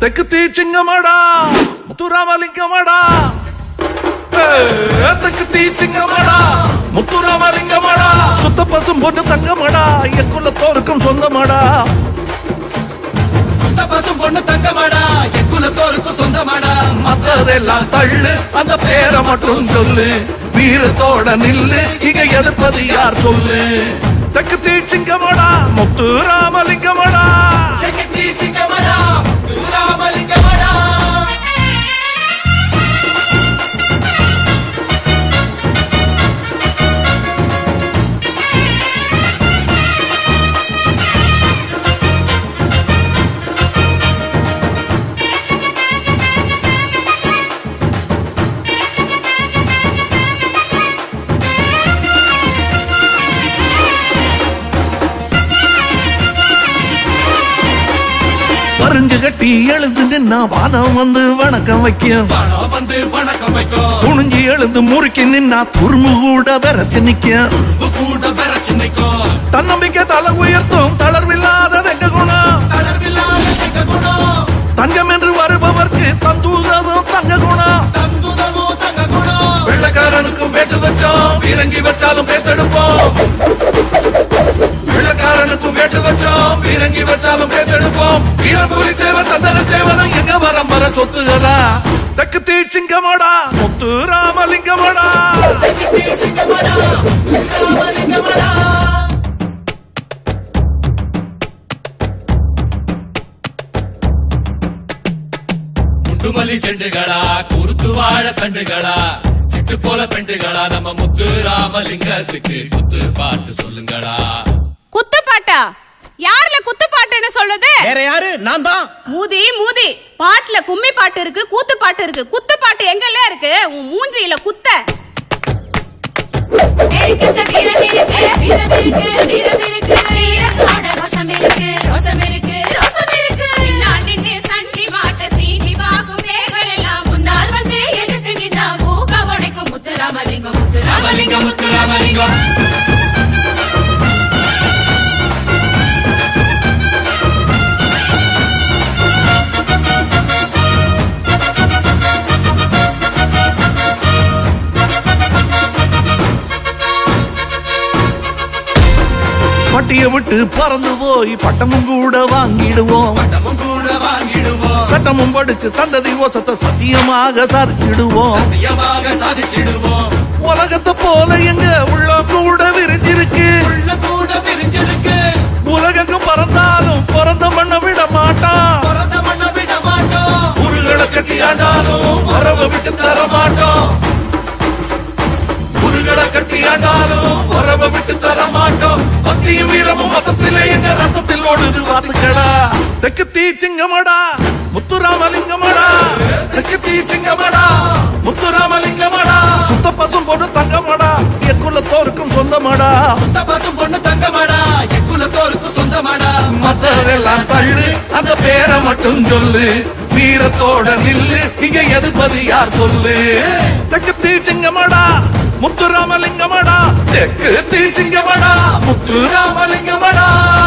தெக்குத்தி சிங்கமாடா முத்துராமலிங்கமாடா தெக்குத்தி சிங்கமாடா முத்துராமலிங்கமாடா சுத்த பசும் பொண்ணு தங்கமாடா எக்குலத்தோருக்கும் சொந்தமாடா சுத்த பசும் பொண்ணு தங்கமாடா எக்குலத்தோருக்கும் சொந்தமாடா மத்ததெல்லாம் தள்ளு அந்த பேரை மட்டும் சொல்லு வீரத்தோட நில்லு இங்க எதிர்ப்பது யார் சொல்லு தெக்குத்தி சிங்கமாடா முத்துராமலிங்கமாடா தெக்குத்தி சிங்கமாடா முத்துராமலிங்கமாடா பறிஞ்சு கட்டி எழுந்து நின்னா வானம் வந்து வணக்கம் வைக்கும் துணிஞ்சு எழுந்து முறுக்கி நின்னா துரும்பு கூட விரைச்சு நிக்கும் தன்னம்பிக்கை தலை உயர்த்தும் தளர்வில்லாதது எங்க குணம் தங்கம் என்று வருபவர்க்கு தந்தூதமும் தங்க குணம் வெள்ளக்காரனுக்கும் வேட்டு வச்சோம் வீரங்கி வச்சாலும் பேத்தெடுப்போம் வெள்ளக்காரனுக்கும் வேட்டு வச்சோம் வீரங்கி வச்சாலும் பேத்தெடுப்போம் வீரபுரி தேவ சந்தன தேவனும் எங்க வரம் வர சொத்துகளா தெக்குத்தி சிங்கமாடா முத்துராமலிங்கமாடா தெக்குத்தி சிங்கமாடா முத்துராமலிங்கமாடா குண்டுமல்லி செண்டுகளா குறுத்து வாழ தண்டுகளா சிட்டு போல பெண்டுகளா நம்ம முத்துராமலிங்கத்துக்கு குத்து பாட்டு சொல்லுங்களா குத்து பாட்டா யாருல குத்து பாட்டுன்னு சொல்லுது வேற யாரு நான் தான் மூதி மூதி பாட்டுல கும்மி பாட்டு இருக்கு கூத்து பாட்டு இருக்கு குத்து பாட்டு எங்கல்ல இருக்கு உன் மூஞ்சியில குத்த ரோசம் இருக்கு ரோசம் இருக்கு ரோசம் இருக்கு நான் நின்று சண்டி மாட்ட சீண்டி பாக்கும் வேகள் எல்லாம் முன்னால் வந்து எதுக்கு நின்னா மூக்க உடைக்கும் முத்துராமலிங்கம் முத்துராமலிங்கம் முத்துராமலிங்கம் பட்டிய விட்டு பறந்து போய் பட்டமும் கூட வாங்கிடுவோம் சட்டமும் படிச்சு சந்ததி ஓசத்தை சத்தியமாக சாதிச்சிடுவோம் உலகத்தை போல எங்க உள்ள கூட விரிஞ்சிருக்கு உலகங்கும் பறந்தாலும் பிறந்த மண்ண விட மாட்டான் உருகளை கட்டி ஆண்டாலும் வரவை விட்டு தர மாட்டோம் கட்டி ஆண்டாலும் வரவை விட்டு தர மாட்டோம் பக்தியும் வீரமும் மொத்தத்திலே எங்க ரத்தத்தில் ஓடுது வாத்துக்கடா தெக்குத்தி சிங்கமாடா முத்துராமலிங்கமாடா தெக்குத்தி சிங்கமாடா முத்துராமலிங்கமாடா சுத்த பசும் பொண்ணு தங்கமாடா எக்குலத்தோருக்கும் சொந்தமாடா சுத்த பசும் பொண்ணு தங்கமாடா எக்குலத்தோருக்கும் சொந்தமாடா மத்தரெல்லாம் தள்ளு அந்த பேரை மட்டும் சொல்லு வீரத்தோட நில்லு இங்க எதிர்ப்பது யார் சொல்லு தெக்குத்தி சிங்கமாடா முத்துராமலிங்கமாடா தெக்குத்தி சிங்கமாடா முத்துராமலிங்கமாடா